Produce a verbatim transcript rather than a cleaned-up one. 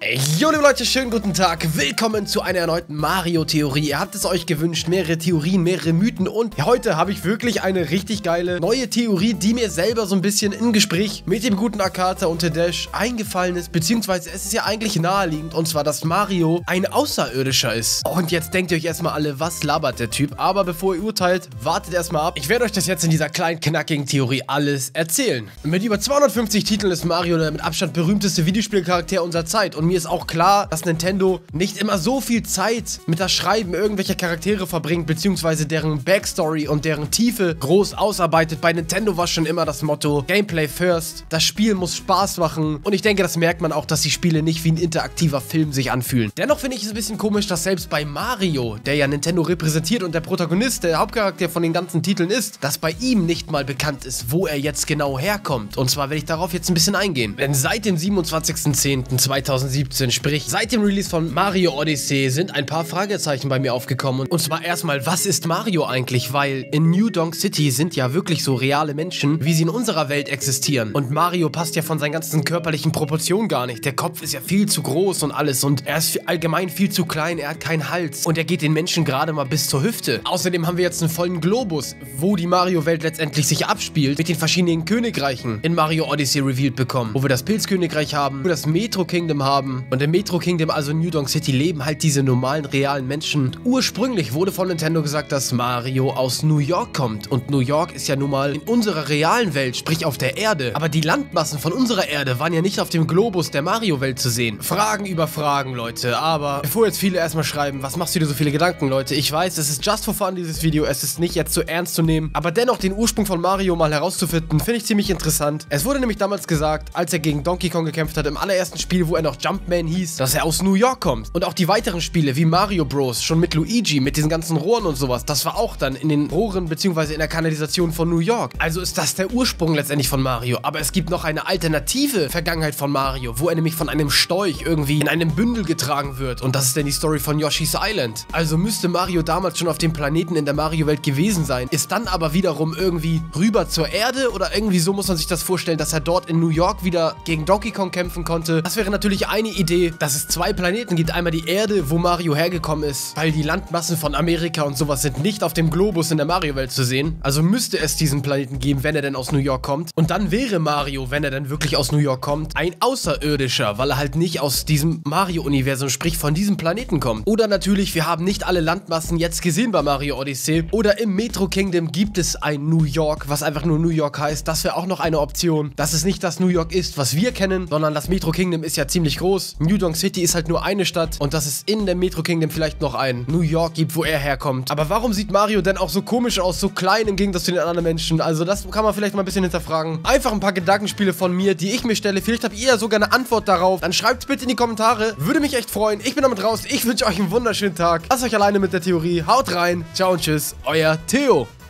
Jo liebe Leute, schönen guten Tag, willkommen zu einer erneuten Mario-Theorie. Ihr habt es euch gewünscht, mehrere Theorien, mehrere Mythen und heute habe ich wirklich eine richtig geile neue Theorie, die mir selber so ein bisschen im Gespräch mit dem guten Akata und Dash eingefallen ist, beziehungsweise es ist ja eigentlich naheliegend, und zwar, dass Mario ein Außerirdischer ist. Und jetzt denkt ihr euch erstmal alle, was labert der Typ? Aber bevor ihr urteilt, wartet erstmal ab. Ich werde euch das jetzt in dieser kleinen, knackigen Theorie alles erzählen. Mit über zweihundertfünfzig Titeln ist Mario der mit Abstand berühmteste Videospielcharakter unserer Zeit und mir ist auch klar, dass Nintendo nicht immer so viel Zeit mit das Schreiben irgendwelcher Charaktere verbringt, beziehungsweise deren Backstory und deren Tiefe groß ausarbeitet. Bei Nintendo war schon immer das Motto Gameplay first, das Spiel muss Spaß machen und ich denke, das merkt man auch, dass die Spiele nicht wie ein interaktiver Film sich anfühlen. Dennoch finde ich es ein bisschen komisch, dass selbst bei Mario, der ja Nintendo repräsentiert und der Protagonist, der Hauptcharakter von den ganzen Titeln ist, dass bei ihm nicht mal bekannt ist, wo er jetzt genau herkommt. Und zwar werde ich darauf jetzt ein bisschen eingehen. Denn seit dem siebenundzwanzigsten zehnten zweitausendsiebzehn, sprich seit dem Release von Mario Odyssey, sind ein paar Fragezeichen bei mir aufgekommen. Und zwar erstmal, was ist Mario eigentlich? Weil in New Donk City sind ja wirklich so reale Menschen, wie sie in unserer Welt existieren. Und Mario passt ja von seinen ganzen körperlichen Proportionen gar nicht. Der Kopf ist ja viel zu groß und alles und er ist allgemein viel zu klein, er hat keinen Hals und er geht den Menschen gerade mal bis zur Hüfte. Außerdem haben wir jetzt einen vollen Globus, wo die Mario-Welt letztendlich sich abspielt, mit den verschiedenen Königreichen in Mario Odyssey revealed bekommen. Wo wir das Pilzkönigreich haben, wo wir das Metro Kingdom haben und im Metro Kingdom, also New Donk City, leben halt diese normalen, realen Menschen. Ursprünglich wurde von Nintendo gesagt, dass Mario aus New York kommt und New York ist ja nun mal in unserer realen Welt, sprich auf der Erde. Aber die Landmassen von unserer Erde waren ja nicht auf dem Globus der Mario-Welt zu sehen. Fragen über Fragen, Leute, aber bevor jetzt viele erstmal schreiben, was machst du dir so viele Gedanken, Leute? Ich weiß, es ist just for fun, dieses Video, es ist nicht jetzt so ernst zu nehmen, aber dennoch den Ursprung von Mario mal herauszufinden, finde ich ziemlich interessant. Es wurde nämlich damals gesagt, als er gegen Donkey Kong gekämpft hat, im allerersten Spiel, wo er noch Jumpman hieß, dass er aus New York kommt. Und auch die weiteren Spiele wie Mario Bros, schon mit Luigi, mit diesen ganzen Rohren und sowas, das war auch dann in den Rohren bzw. in der Kanalisation von New York. Also ist das der Ursprung letztendlich von Mario. Aber es gibt noch eine alternative Vergangenheit von Mario, wo er nämlich von einem Storch irgendwie in einem Bündel getragen wird. Und das ist dann die Story von Yoshi's Island. Also müsste Mario damals schon auf dem Planeten in der Mario-Welt gewesen sein, ist dann aber wiederum irgendwie rüber zur Erde oder irgendwie so muss man sich das vorstellen, dass er dort in New York wieder gegen Donkey Kong kämpfen konnte. Das wäre natürlich eine Idee, dass es zwei Planeten gibt. Einmal die Erde, wo Mario hergekommen ist, weil die Landmassen von Amerika und sowas sind nicht auf dem Globus in der Mario-Welt zu sehen. Also müsste es diesen Planeten geben, wenn er denn aus New York kommt. Und dann wäre Mario, wenn er dann wirklich aus New York kommt, ein Außerirdischer, weil er halt nicht aus diesem Mario-Universum, sprich von diesem Planeten kommt. Oder natürlich, wir haben nicht alle Landmassen jetzt gesehen bei Mario Odyssey. Oder im Metro Kingdom gibt es ein New York, was einfach nur New York heißt. Das wäre auch noch eine Option, dass es nicht das New York ist, was wir kennen, sondern das Metro Kingdom ist ja ziemlich groß. New Donk City ist halt nur eine Stadt und dass es in der Metro Kingdom vielleicht noch ein New York gibt, wo er herkommt. Aber warum sieht Mario denn auch so komisch aus, so klein im Gegensatz zu den anderen Menschen? Also das kann man vielleicht mal ein bisschen hinterfragen. Einfach ein paar Gedankenspiele von mir, die ich mir stelle. Vielleicht habt ihr ja sogar eine Antwort darauf. Dann schreibt es bitte in die Kommentare. Würde mich echt freuen. Ich bin damit raus. Ich wünsche euch einen wunderschönen Tag. Lasst euch alleine mit der Theorie. Haut rein. Ciao und tschüss. Euer Theo.